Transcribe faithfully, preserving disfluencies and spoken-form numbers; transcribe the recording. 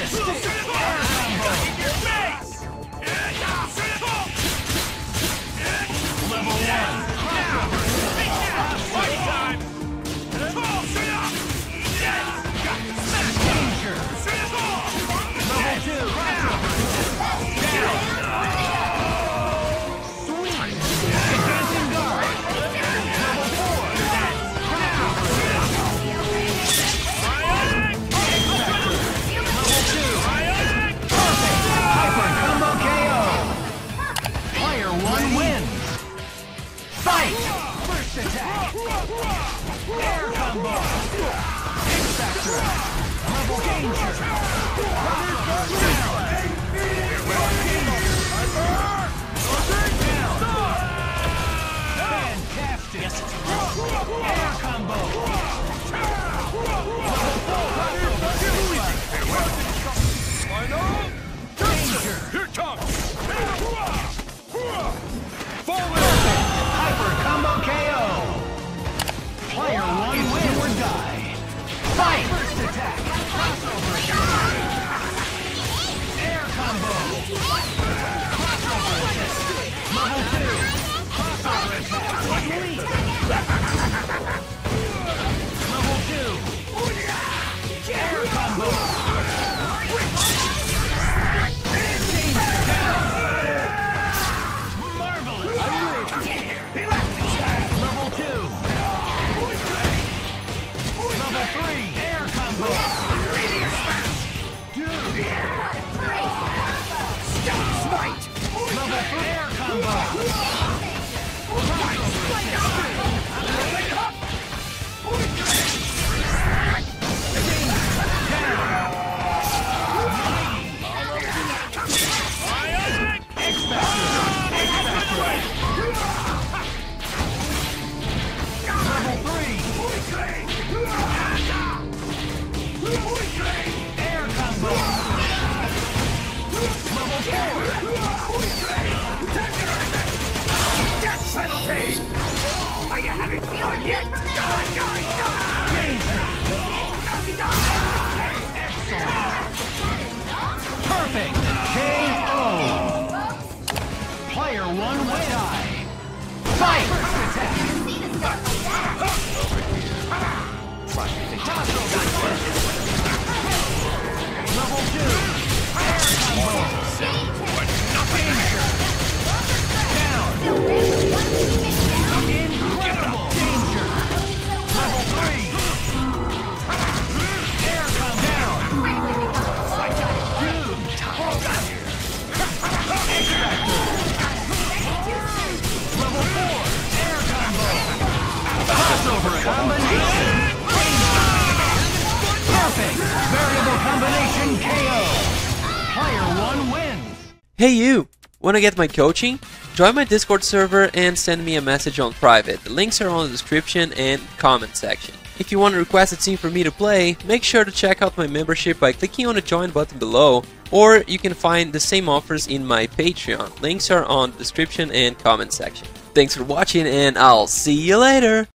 Perfect! K O! Player one will die! Fight! Level two! Incredible! Danger! Level three! Air come down! Level four! Air combo! Crossover combination! Perfect! Variable combination K O! Player one wins! Hey you! Wanna get my coaching? Join my Discord server and send me a message on private. The links are on the description and comment section. If you want to request a team for me to play, make sure to check out my membership by clicking on the join button below, or you can find the same offers in my Patreon. Links are on the description and comment section. Thanks for watching, and I'll see you later!